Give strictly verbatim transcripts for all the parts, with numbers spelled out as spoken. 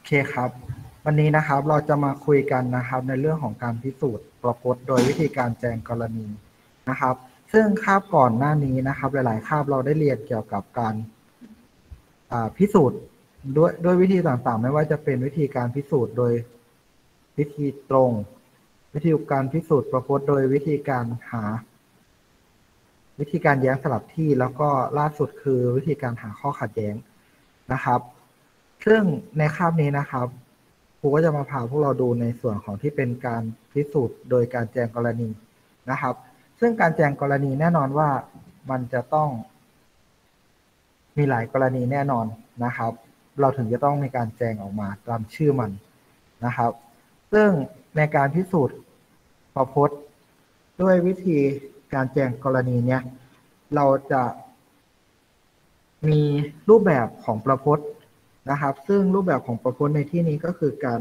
เคครับวันนี้นะครับเราจะมาคุยกันนะครับในเรื่องของการพิสูจน์ประพจน์โดยวิธีการแจงกรณีนะครับซึ่งคาบก่อนหน้านี้นะครับหลายๆคาบเราได้เรียนเกี่ยวกับการพิสูจน์ด้วยด้วยวิธีต่างๆไม่ว่าจะเป็นวิธีการพิสูจน์โดยวิธีตรงวิธีการพิสูจน์ประพจน์โดยวิธีการหาวิธีการแย้งสลับที่แล้วก็ล่าสุดคือวิธีการหาข้อขัดแย้งนะครับซึ่งในคาบนี้นะครับครูก็จะมาพาพวกเราดูในส่วนของที่เป็นการพิสูจน์โดยการแจงกรณีนะครับซึ่งการแจงกรณีแน่นอนว่ามันจะต้องมีหลายกรณีแน่นอนนะครับเราถึงจะต้องมีการแจงออกมาตามชื่อมันนะครับซึ่งในการพิสูจน์ประพจน์ด้วยวิธีการแจงกรณีเนี้ยเราจะมีรูปแบบของประพจน์นะครับซึ่งรูปแบบของประพจน์ในที่นี้ก็คือการ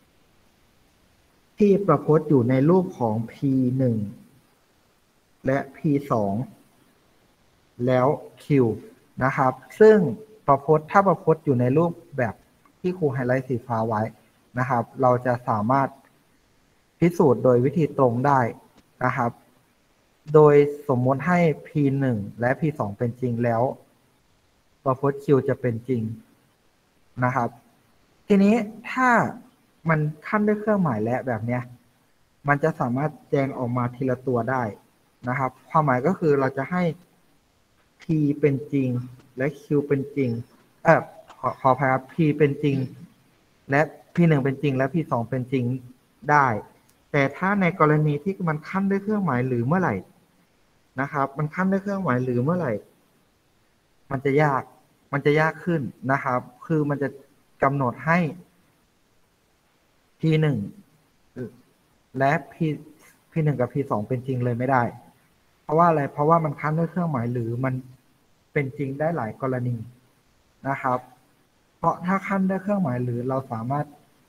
ที่ประพจน์อยู่ในรูปของ พี หนึ่ง และ พี สอง แล้ว Q นะครับซึ่งประพจน์ถ้าประพจน์อยู่ในรูปแบบที่ครูไฮไลท์สีฟ้าไว้นะครับเราจะสามารถพิสูจน์โดยวิธีตรงได้นะครับโดยสมมติให้ พี หนึ่ง และ พี สอง เป็นจริงแล้วประพจน์ Q จะเป็นจริงนะครับทีนี้ถ้ามันขั้นด้วยเครื่องหมายและแบบเนี้ยมันจะสามารถแจงออกมาทีละตัวได้นะครับความหมายก็คือเราจะให้ P เป็นจริงและ Q เป็นจริงเออขอขออภัยครับ P เป็นจริงและ พี หนึ่ง เป็นจริงและ พี สอง เป็นจริงได้แต่ถ้าในกรณีที่มันขั้นด้วยเครื่องหมายหรือเมื่อไหร่นะครับมันขั้นด้วยเครื่องหมายหรือเมื่อไหร่มันจะยากมันจะยากขึ้นนะครับคือมันจะกำหนดให้ พี หนึ่ง และ P พี หนึ่ง กับ พี สอง เป็นจริงเลยไม่ได้เพราะว่าอะไรเพราะว่ามันขั้นด้วยเครื่องหมายหรือมันเป็นจริงได้หลายกรณีนะครับเพราะถ้าขั้นด้วยเครื่องหมายหรือเราสามารถ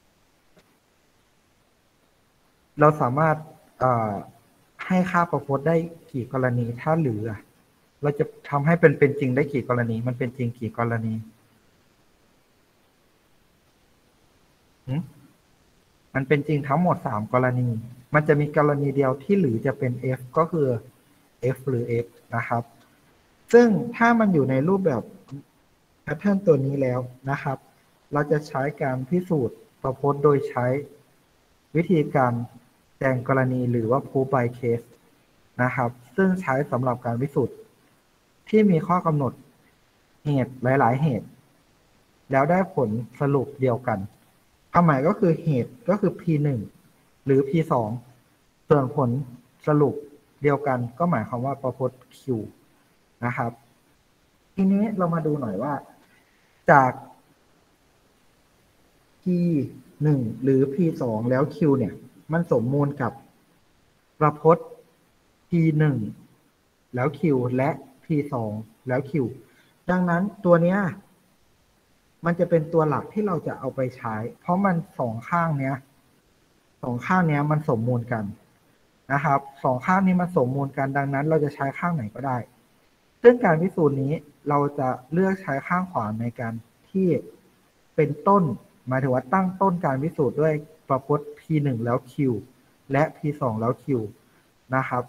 เราสามารถให้ค่าประพจน์ได้กี่กรณีถ้าหรือเราจะทำให้เป็นเป็นจริงได้กี่กรณีมันเป็นจริงกี่กรณีมันเป็นจริงทั้งหมดสามกรณีมันจะมีกรณีเดียวที่หรือจะเป็น F ก็คือ F หรือ F นะครับซึ่งถ้ามันอยู่ในรูปแบบแพทเทิร์นตัวนี้แล้วนะครับเราจะใช้การพิสูจน์ประพจน์โดยใช้วิธีการแจงกรณีหรือว่า proof by case นะครับซึ่งใช้สำหรับการพิสูจน์ที่มีข้อกำหนดเหตุหลายๆเหตุแล้วได้ผลสรุปเดียวกันความหมายก็คือเหตุก็คือ พี หนึ่ง หรือ พี สอง ส่วนผลสรุปเดียวกันก็หมายความว่าประพจน์ Q นะครับทีนี้เรามาดูหน่อยว่าจาก พี หนึ่ง หรือ พี สอง แล้ว Q เนี่ยมันสมมูลกับประพจน์ พี หนึ่ง แล้ว Q และ พี สอง แล้ว Q ดังนั้นตัวเนี้ยมันจะเป็นตัวหลักที่เราจะเอาไปใช้เพราะมันสองข้างเนี้ยสองข้างเนี้ยมันสมมูลกันนะครับสองข้างนี้มันสมมูลกันดังนั้นเราจะใช้ข้างไหนก็ได้ซึ่งการพิสูจน์นี้เราจะเลือกใช้ข้างขวาในการที่เป็นต้นหมายถึงว่าตั้งต้นการพิสูจน์ด้วยประพจน์ พี หนึ่ง แล้ว Q และ พี สอง แล้ว Q นะครับ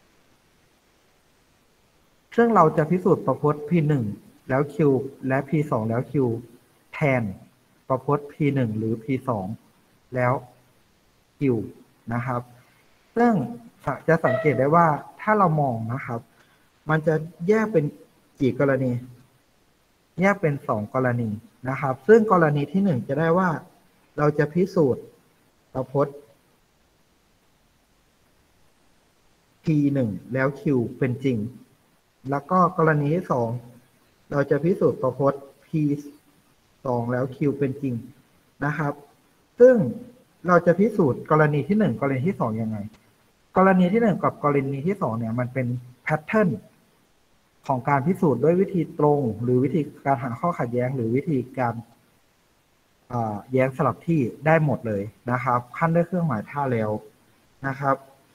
ซึ่งเราจะพิสูจน์ประพจน์ พี หนึ่ง แล้ว Q และ พี สอง แล้ว Q แทนประพจน์ พี หนึ่ง หรือ พี สอง แล้ว Q นะครับซึ่งจะสังเกตได้ว่าถ้าเรามองนะครับมันจะแยกเป็นกี่กรณีแยกเป็นสองกรณีนะครับซึ่งกรณีที่หนึ่งจะได้ว่าเราจะพิสูจน์ประพจน์ พี หนึ่ง แล้ว Q เป็นจริงแล้วก็กรณีที่สองเราจะพิสูจน์ประพจน์ พี สอง แล้ว Q เป็นจริงนะครับซึ่งเราจะพิสูจน์กรณีที่หนึ่งกรณีที่สองยังไงกรณีที่หนึ่งกับกรณีที่สองเนี่ยมันเป็นแพทเทิร์นของการพิสูจน์ด้วยวิธีตรงหรือวิธีการหาข้อขัดแย้งหรือวิธีการแย้งสลับที่ได้หมดเลยนะครับขั้นด้วยเครื่องหมายท่าแล้วนะครับ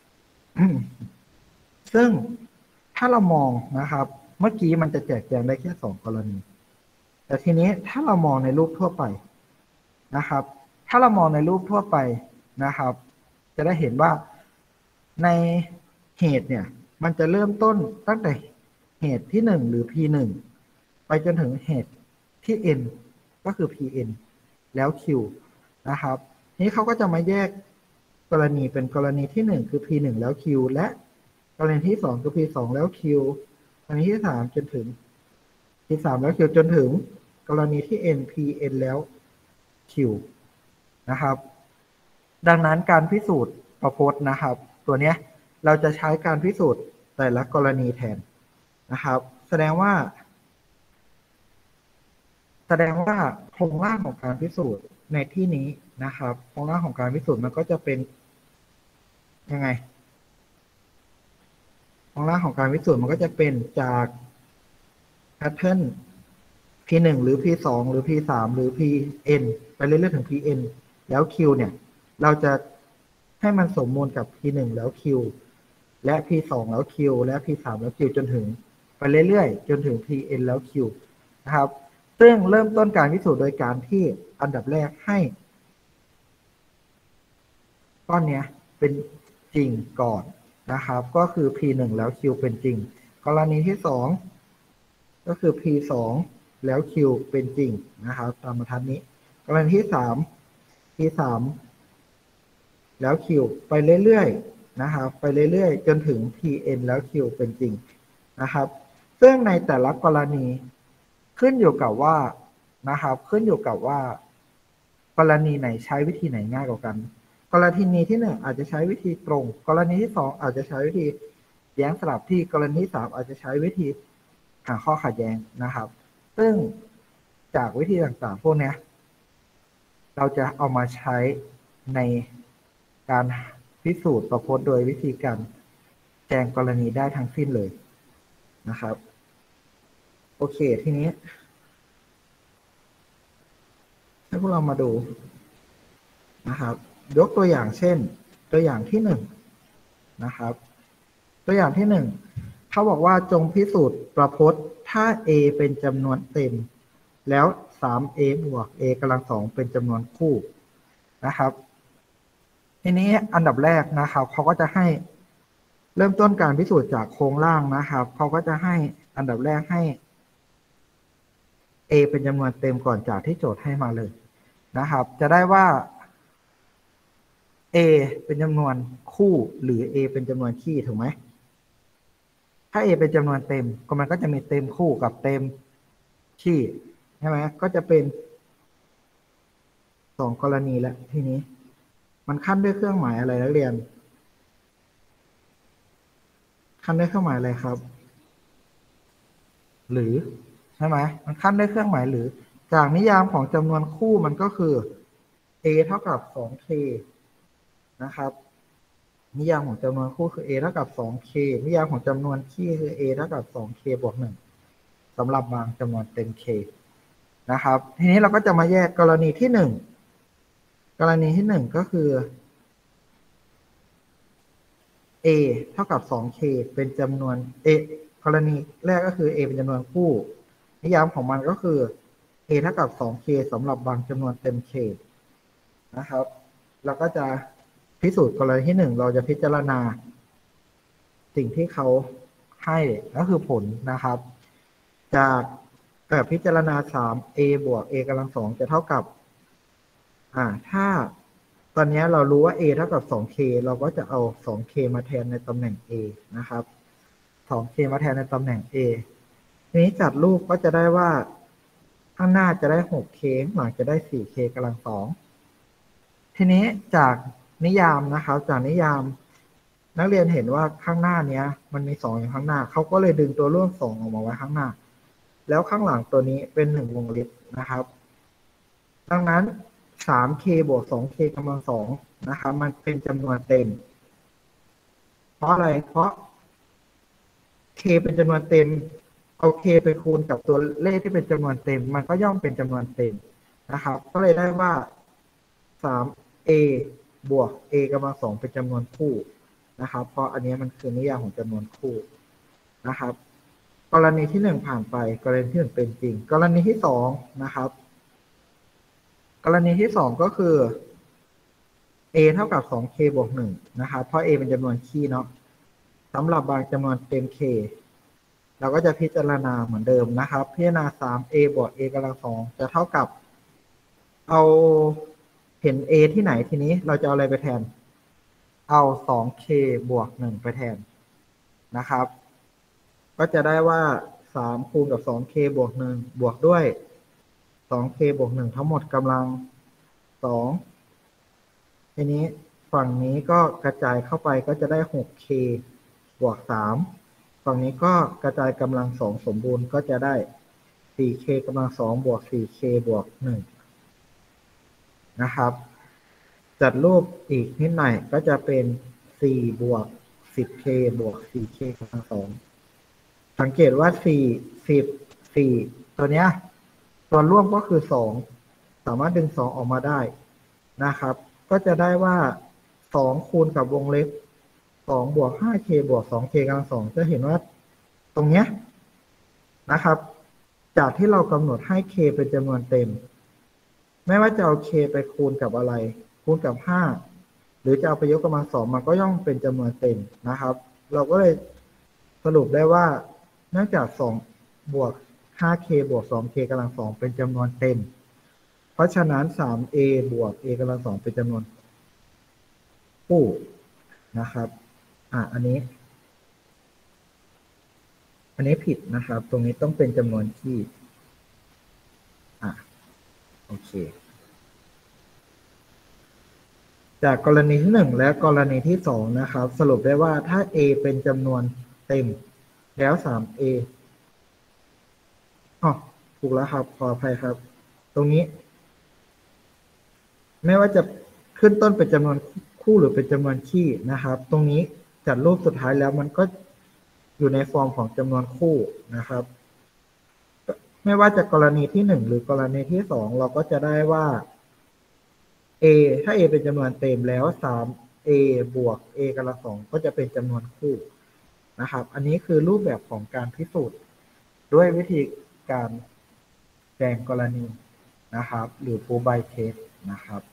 ซึ่งถ้าเรามองนะครับเมื่อกี้มันจะแจกแจงได้แค่สองกรณีแต่ทีนี้ถ้าเรามองในรูปทั่วไปนะครับ ถ้าเรามองในรูปทั่วไปนะครับ จะได้เห็นว่าในเหตุเนี่ยมันจะเริ่มต้นตั้งแต่เหตุที่หนึ่งหรือ พี หนึ่ง ไปจนถึงเหตุที่ n ก็คือ พี เอ็น แล้ว Q นะครับนี้เขาก็จะมาแยกกรณีเป็นกรณีที่หนึ่งคือ พี หนึ่ง แล้ว Q และกรณีที่สองคือ พี สอง แล้ว Q กรณีที่สามจนถึง พี สาม แล้ว Q จนถึงกรณีที่ n พี เอ็น แล้ว Q นะครับดังนั้นการพิสูจน์ประพจน์นะครับตัวเนี้ยเราจะใช้การพิสูจน์แต่ละกรณีแทนนะครับแสดงว่าแสดงว่าโครงร่างของการพิสูจน์ในที่นี้นะครับโครงร่างของการพิสูจน์มันก็จะเป็นยังไงโครงร่างของการพิสูจน์มันก็จะเป็นจากแพทเทิร์น พี หนึ่ง หรือ พี สอง หรือ พี สาม หรือ พี เอ็น ไปเรื่อยๆถึง พี เอ็น แล้ว Q เนี่ยเราจะให้มันสมมูลกับ พี หนึ่ง แล้ว Q และ พี สอง แล้ว Q และ พี สาม แล้ว Q จนถึงไปเรื่อยๆจนถึง พี เอ็น แล้ว Q นะครับซึ่งเริ่มต้นการพิสูจน์โดยการที่อันดับแรกให้ก้อนเนี้ยเป็นจริงก่อนนะครับก็คือ พี หนึ่ง แล้ว Q เป็นจริงกรณีที่สองก็คือ พี สอง แล้ว Q เป็นจริงนะครับตามบรรทัดนี้กรณีที่สาม พี สาม แล้ว Q ไปเรื่อยๆนะครับไปเรื่อยๆจนถึง พี เอ็น แล้ว Q เป็นจริงนะครับซึ่งในแต่ละกรณีขึ้นอยู่กับว่านะครับขึ้นอยู่กับว่ากรณีไหนใช้วิธีไหนง่ายกว่ากันกรณีที่หนึ่งอาจจะใช้วิธีตรงกรณีที่สองอาจจะใช้วิธีแย้งสลับที่กรณีที่สามอาจจะใช้วิธีหาข้อขัดแย้งนะครับซึ่งจากวิธีต่างๆพวกนี้เราจะเอามาใช้ในการพิสูจน์ประพจน์โดยวิธีการแจงกรณีได้ทั้งสิ้นเลยนะครับโอเคทีนี้ให้พวกเรามาดูนะครับยกตัวอย่างเช่นตัวอย่างที่หนึ่งนะครับตัวอย่างที่หนึ่งเขาบอกว่าจงพิสูจน์ประพจน์ถ้า a เป็นจำนวนเต็มแล้ว สาม เอ บวก a กำลังสองเป็นจำนวนคู่นะครับทีนี้อันดับแรกนะครับเขาก็จะให้เริ่มต้นการพิสูจน์จากโครงร่างนะครับเขาก็จะให้อันดับแรกให้ a เป็นจำนวนเต็มก่อนจากที่โจทย์ให้มาเลยนะครับจะได้ว่า a เป็นจำนวนคู่หรือ a เป็นจำนวนคี่ถูกไหมถ้า a เป็นจำนวนเต็มก็มันก็จะมีเต็มคู่กับเต็มคี่ใช่ไหมก็จะเป็นสองกรณีแล้วทีนี้มันขั้นด้วยเครื่องหมายอะไรนักเรียนขั้นด้วยเครื่องหมายอะไรครับหรือใช่ไหมมันขั้นด้วยเครื่องหมายหรือจากนิยามของจำนวนคู่มันก็คือ a เท่ากับ สอง เค นะครับนิยามของจำนวนคู่คือ a เท่ากับ สอง เค นิยามของจำนวนคี่คือ a เท่ากับ สอง เค บวก หนึ่งสำหรับบางจำนวนเต็ม k นะครับทีนี้เราก็จะมาแยกกรณีที่หนึ่งกรณีที่หนึ่งก็คือ a เท่ากับ สอง เค เป็นจำนวน a กรณีแรกก็คือ a เป็นจำนวนคู่นิยามของมันก็คือ a เท่ากับ สอง เค สำหรับบางจำนวนเต็ม k นะครับเราก็จะพิสูจน์กรณีที่หนึ่งเราจะพิจารณาสิ่งที่เขาให้ก็คือผลนะครับจากแบบพิจารณา สาม a บวก a กำลังสองจะเท่ากับอ่าถ้าตอนนี้เรารู้ว่า a เท่ากับ สอง เค เราก็จะเอา สอง เค มาแทนในตำแหน่ง a นะครับ สอง เค มาแทนในตำแหน่ง a ทีนี้จัดรูปก็จะได้ว่าข้างหน้าจะได้ หก เค ข้างหลังจะได้ สี่ เค กำลังสองทีนี้จากนิยามนะครับจากนิยามนักเรียนเห็นว่าข้างหน้าเนี้ยมันมีสองอยู่ข้างหน้าเขาก็เลยดึงตัวร่วมสองออกมาไว้ข้างหน้าแล้วข้างหลังตัวนี้เป็นหนึ่งวงเล็บนะครับดังนั้น สาม เค บวก สอง เค กำลังสองนะครับมันเป็นจำนวนเต็มเพราะอะไรเพราะ k เป็นจำนวนเต็มเอา k ไปคูณกับตัวเลขที่เป็นจำนวนเต็มมันก็ย่อมเป็นจำนวนเต็มนะครับก็เลยได้ว่า สาม เอ บวก a กำลังสองเป็นจำนวนคู่นะครับเพราะอันนี้มันคือนิยามของจำนวนคู่นะครับกรณีที่หนึ่งผ่านไปกรณีที่หนึ่งเป็นจริงกรณีที่สองนะครับกรณีที่สองก็คือ a เท่ากับ สอง เค บวกหนึ่งนะครับ เพราะ a เป็นจำนวนคี่เนาะสำหรับบางจำนวนเต็ม k เราก็จะพิจารณาเหมือนเดิมนะครับ พิจารณา สาม a บวก a กำลังสองจะเท่ากับ เอาเห็น a ที่ไหนทีนี้เราจะเอาอะไรไปแทน เอา สอง เค บวกหนึ่งไปแทนนะครับ ก็จะได้ว่า สาม คูณกับ สอง เค บวกหนึ่งบวกด้วย สอง เค บวกหนึ่งทั้งหมดกำลังสองทีนี้ฝั่งนี้ก็กระจายเข้าไปก็จะได้ หก เค บวกสามฝั่งนี้ก็กระจายกำลังสองสมบูรณ์ก็จะได้ สี่ เค กำลังสองบวก สี่ เค บวกหนึ่งนะครับ จัดรูปอีกนิดหน่อยก็จะเป็น สี่ บวก สิบ เค บวก สี่ เค กำลังสองสังเกตว่า สี่ สิบ สี่ ตัวเนี้ยตัวร่วมก็คือ สอง สามารถดึง สอง ออกมาได้นะครับ ก็จะได้ว่า สอง คูณกับวงเล็บ สอง บวก ห้า เค บวก สอง เค กำลังสองจะเห็นว่าตรงเนี้ยนะครับ จากที่เรากำหนดให้ k เป็นจำนวนเต็มไม่ว่าจะเอา k ไปคูณกับอะไร คูณกับห้าหรือจะเอาไปยกกำลังสองมันก็ย่อมเป็นจำนวนเต็มนะครับ เราก็เลยสรุปได้ว่าเนื่องจากสองบวก ห้า เค บวก สอง เค กำลังสองเป็นจำนวนเต็มเพราะฉะนั้น สาม เอ บวก a กำลังสองเป็นจำนวนคู่นะครับอ่ะอันนี้ อันนี้ผิดนะครับ ตรงนี้ต้องเป็นจำนวนที่อ่ะโอเคจากกรณีที่หนึ่งและกรณีที่สองนะครับ สรุปได้ว่าถ้า a เป็นจำนวนเต็มแล้ว สาม เอ อ๋อถูกแล้วครับขออภัยครับ ตรงนี้ ไม่ว่าจะขึ้นต้นเป็นจำนวนคู่หรือเป็นจำนวนคี่นะครับ ตรงนี้จัดรูปสุดท้ายแล้วมันก็อยู่ในฟอร์มของจำนวนคู่นะครับ ไม่ว่าจะกรณีที่หนึ่งหรือกรณีที่สองเราก็จะได้ว่า a ถ้า a เป็นจำนวนเต็มแล้ว สาม เอ บวก a กำลังสองก็จะเป็นจำนวนคู่นะครับ อันนี้คือรูปแบบของการพิสูจน์ด้วยวิธีการแจงกรณีนะครับ หรือ proof by test นะครับ